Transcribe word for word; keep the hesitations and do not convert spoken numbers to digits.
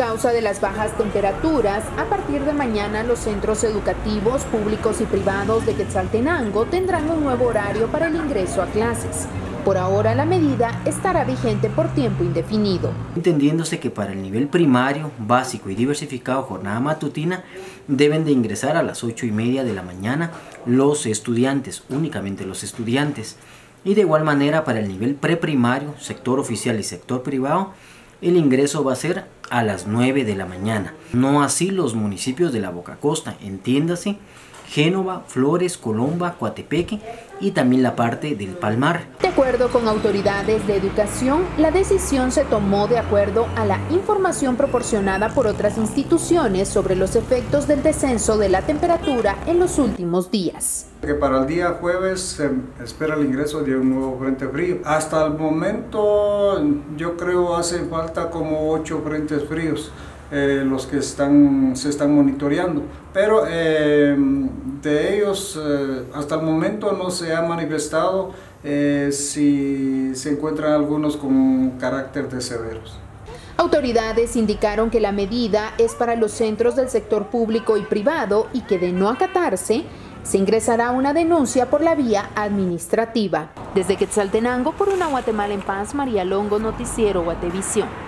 causa de las bajas temperaturas, a partir de mañana los centros educativos públicos y privados de Quetzaltenango tendrán un nuevo horario para el ingreso a clases. Por ahora la medida estará vigente por tiempo indefinido. Entendiéndose que para el nivel primario, básico y diversificado jornada matutina deben de ingresar a las ocho y media de la mañana los estudiantes, únicamente los estudiantes. Y de igual manera para el nivel preprimario, sector oficial y sector privado, el ingreso va a ser a las nueve de la mañana. No así los municipios de la Boca Costa, entiéndase, Génova, Flores, Colomba, Coatepeque y también la parte del Palmar. De acuerdo con autoridades de educación, la decisión se tomó de acuerdo a la información proporcionada por otras instituciones sobre los efectos del descenso de la temperatura en los últimos días. Que para el día jueves se espera el ingreso de un nuevo frente frío. Hasta el momento yo creo hacen falta como ocho frentes fríos. Eh, los que están, se están monitoreando, pero eh, de ellos eh, hasta el momento no se ha manifestado eh, si se encuentran algunos con carácter de severos. Autoridades indicaron que la medida es para los centros del sector público y privado y que de no acatarse, se ingresará una denuncia por la vía administrativa. Desde Quetzaltenango, por una Guatemala en paz, María Longo, Noticiero Guatevisión.